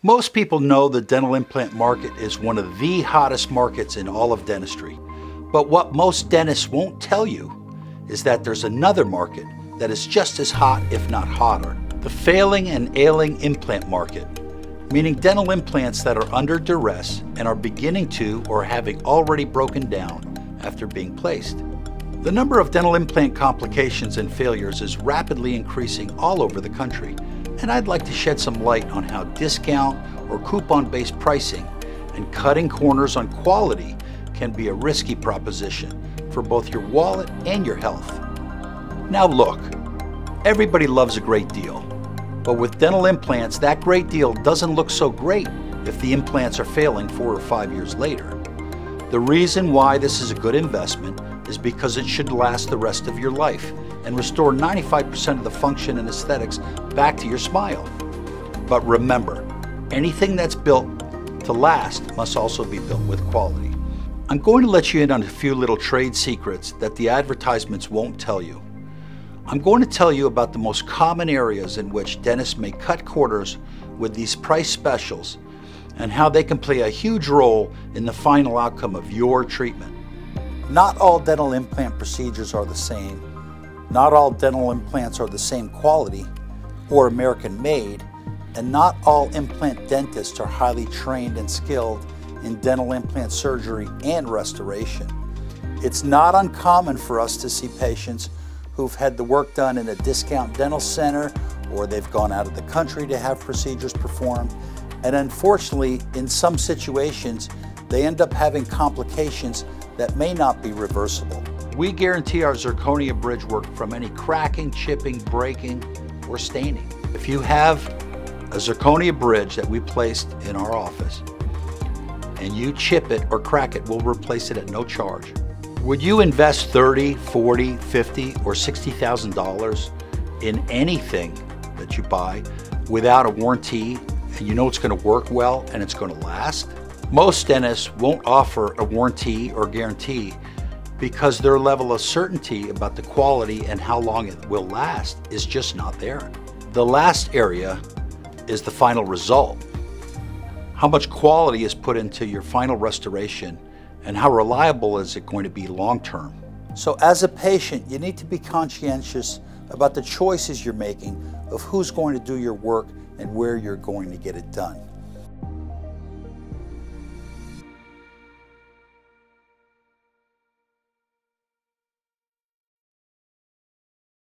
Most people know the dental implant market is one of the hottest markets in all of dentistry. But what most dentists won't tell you is that there's another market that is just as hot, if not hotter. The failing and ailing implant market, meaning dental implants that are under duress and are beginning to or having already broken down after being placed. The number of dental implant complications and failures is rapidly increasing all over the country, and I'd like to shed some light on how discount or coupon-based pricing and cutting corners on quality can be a risky proposition for both your wallet and your health. Now look, everybody loves a great deal, but with dental implants, that great deal doesn't look so great if the implants are failing 4 or 5 years later. The reason why this is a good investment is because it should last the rest of your life and restore 95% of the function and aesthetics back to your smile. But remember, anything that's built to last must also be built with quality. I'm going to let you in on a few little trade secrets that the advertisements won't tell you. I'm going to tell you about the most common areas in which dentists may cut corners with these price specials and how they can play a huge role in the final outcome of your treatment. Not all dental implant procedures are the same. Not all dental implants are the same quality or American made, and not all implant dentists are highly trained and skilled in dental implant surgery and restoration. It's not uncommon for us to see patients who've had the work done in a discount dental center, or they've gone out of the country to have procedures performed, and unfortunately, in some situations, they end up having complications that may not be reversible. We guarantee our zirconia bridge work from any cracking, chipping, breaking, or staining. If you have a zirconia bridge that we placed in our office and you chip it or crack it, we'll replace it at no charge. Would you invest $30, $40, $50, or $60,000 in anything that you buy without a warranty and you know it's going to work well and it's going to last? Most dentists won't offer a warranty or guarantee because their level of certainty about the quality and how long it will last is just not there. The last area is the final result. How much quality is put into your final restoration and how reliable is it going to be long term? So as a patient, you need to be conscientious about the choices you're making of who's going to do your work and where you're going to get it done.